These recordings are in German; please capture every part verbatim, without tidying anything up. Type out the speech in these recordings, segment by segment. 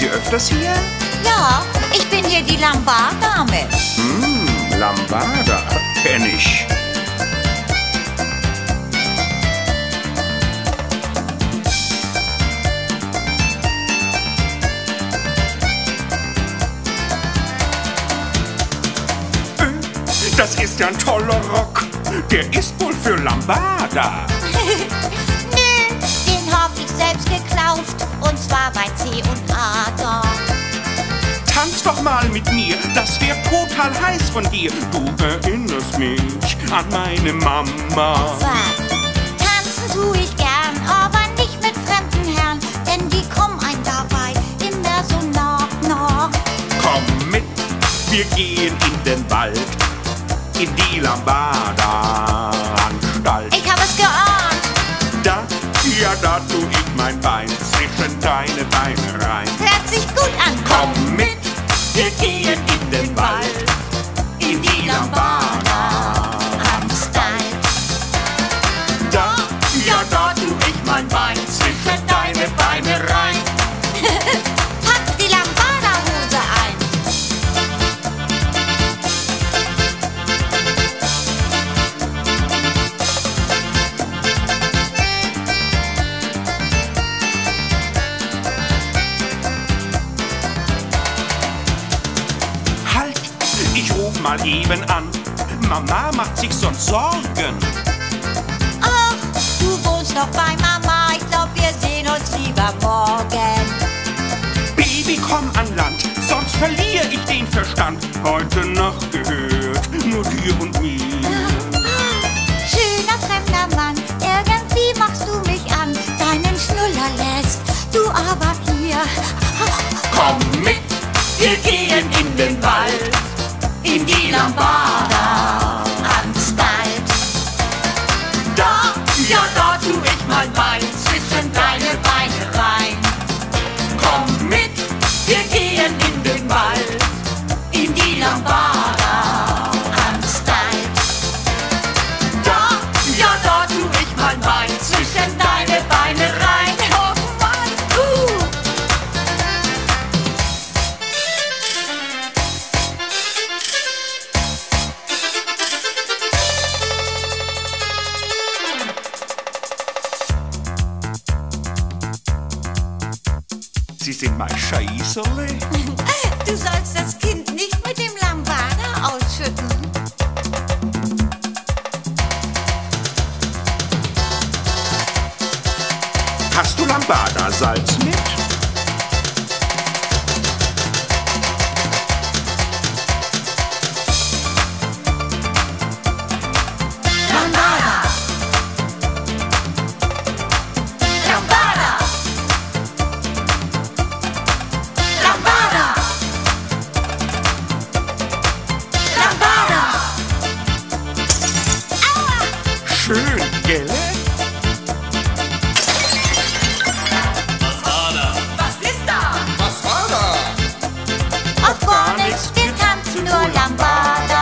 Sie öfters hier? Ja, ich bin hier die Lambada-Dame. Hm, Lambada, kenn ich. Das ist ja ein toller Rock. Der ist wohl für Lambada. Nö, den hab ich selbst gekauft. Und zwar bei C und A da. Tanz doch mal mit mir, das wär total heiß von dir. Du erinnerst mich an meine Mama. Sag, tanzen tu ich gern, aber nicht mit fremden Herren. Denn die kommen ein dabei immer so nach, nach. Komm mit, wir gehen in den Wald. In die Lambada-Anstalt. Ich hab es geahnt. Da, ja, da tu ich mein Bein zwischen deine Beine rein. Hört sich gut an. Komm mit, wir gehen in den Wald. In die Lambada-Anstalt. Da, ja, da tu ich mein Bein zwischen deine Beine rein. Pack die Lambada-Hose ein. Ich ruf mal eben an, Mama macht sich sonst Sorgen. Ach, du wohnst noch bei Mama, ich glaub, wir sehen uns lieber morgen. Baby, komm an Land, sonst verliere ich den Verstand. Heute Nacht gehört nur dir und mir. Schöner fremder Mann, irgendwie machst du mich an. Deinen Schnuller lässt du aber hier. Komm mit, wir gehen in den Wald. In die Lambada-Anstalt. Da, ja, da tu ich mein Bein zwischen deine Beine rein. Komm mit, wir gehen in den Wald. In die Lambada-Anstalt. Da, ja, da tu ich mein Bein zwischen deine Beine rein. Oh Mann, uh. Sie sind mein Scheißerle. Du sollst das Kind nicht mit dem Lambada ausschütten. Hast du Lambada-Salz mit? Lambada! Lambada! Lambada! Lambada! Aua! Schön, gell? Was ist da? Was war da? Auf gar nichts, wir tanzen nur Lambada.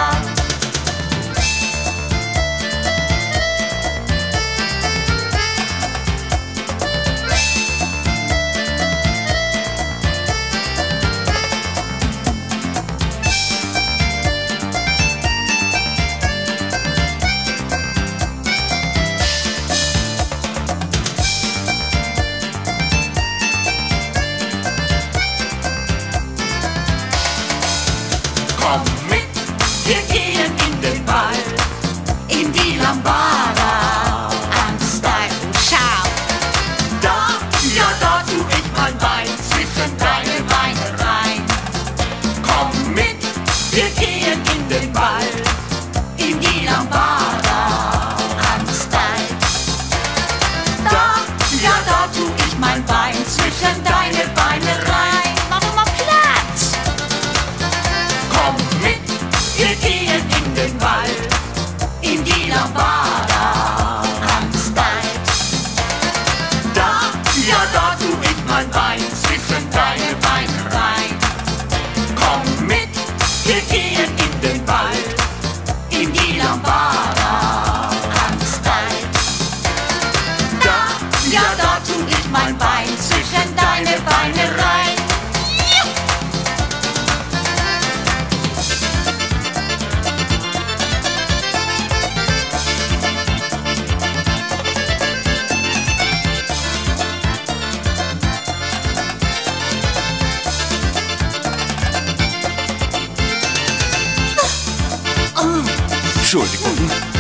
Komm mit, wir gehen in den Wald. In die Lambada-Anstalt. Schau, Da, ja, da tu ich mein Bein zwischen deine Beine rein. Komm mit, wir gehen in den Wald. In die Lambada-Anstalt. Da, ja, da tu ich mein Bein zwischen deine Beine rein. mach doch mal Platz. Komm mit, wir gehen in den Wald. In die Lambada-Anstalt. Da, ja, da tu ich mein Bein zwischen deine Beine rein. Komm mit, wir gehen Entschuldigung.